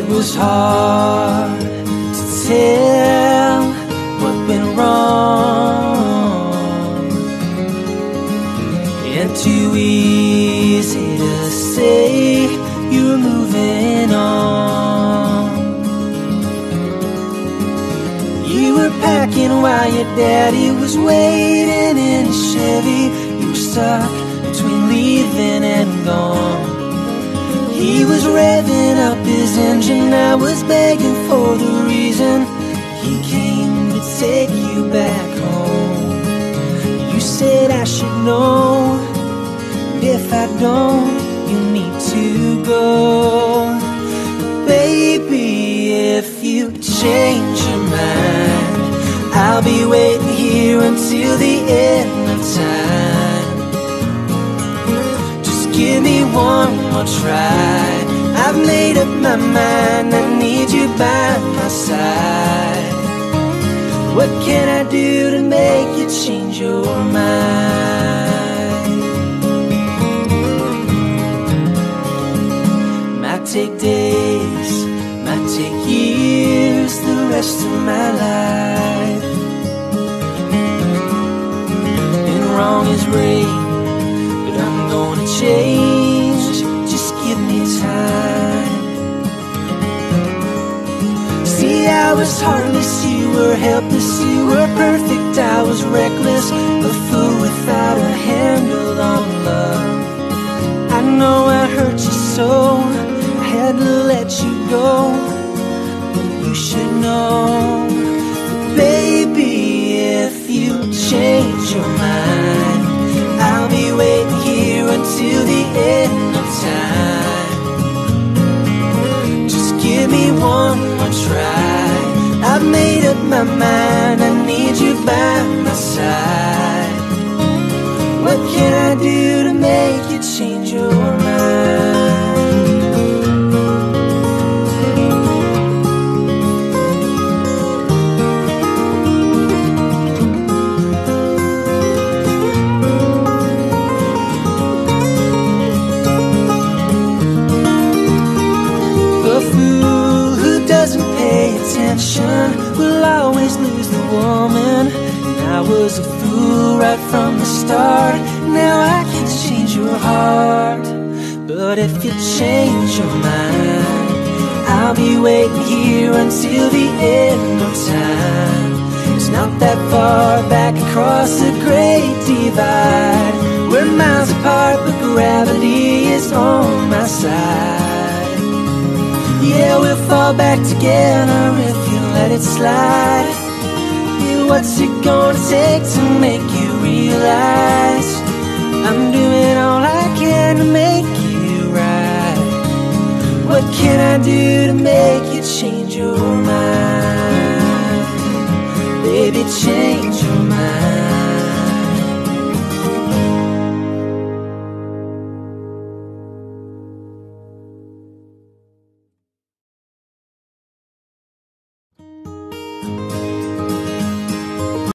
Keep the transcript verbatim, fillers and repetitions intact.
It was hard to tell what went wrong, and too easy to say you're moving on. You were packing while your daddy was waiting in a Chevy. You were stuck between leaving and gone. He was revving up his engine, I was begging for the reason he came to take you back home. You said I should know, and if I don't, you need to go. But baby, if you change your mind, I'll be waiting here until the end of time. Just give me one more try. I've made up my mind, I need you by my side. What can I do to make you change your mind? Might take days, might take years, the rest of my life. And wrong is right, but I'm gonna change. Just give me time. See, I was heartless, you were helpless, you were perfect, I was reckless, a fool without a handle on love. I know I hurt you so, I had to let you go, but you should know that baby, if you change your mind, I'll be waiting here until the end of time. Just give me one more try. I've made up my mind, I need you by my side. What can I do to make you change your mind? A fool who doesn't pay attention will always lose the woman. And I was a fool right from the start. Now I can change your heart. But if you change your mind, I'll be waiting here until the end of time. It's not that far back across the great divide. We're miles apart, but gravity is on my side. Yeah, we'll fall back together if you let it slide. Yeah, what's it gonna take to make you realize I'm doing all I can to make you right? What can I do to make you change your mind? Baby, change